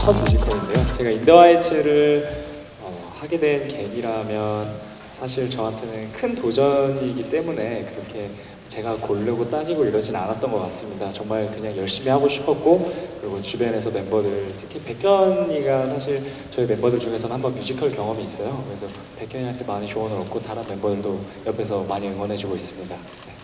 첫 뮤지컬인데요. 제가 인더하이츠를 하게 된 계기라면 사실 저한테는 큰 도전이기 때문에 그렇게 제가 고르고 따지고 이러진 않았던 것 같습니다. 정말 그냥 열심히 하고 싶었고, 그리고 주변에서 멤버들, 특히 백현이가 사실 저희 멤버들 중에서는 한번 뮤지컬 경험이 있어요. 그래서 백현이한테 많이 조언을 얻고 다른 멤버들도 옆에서 많이 응원해주고 있습니다. 네.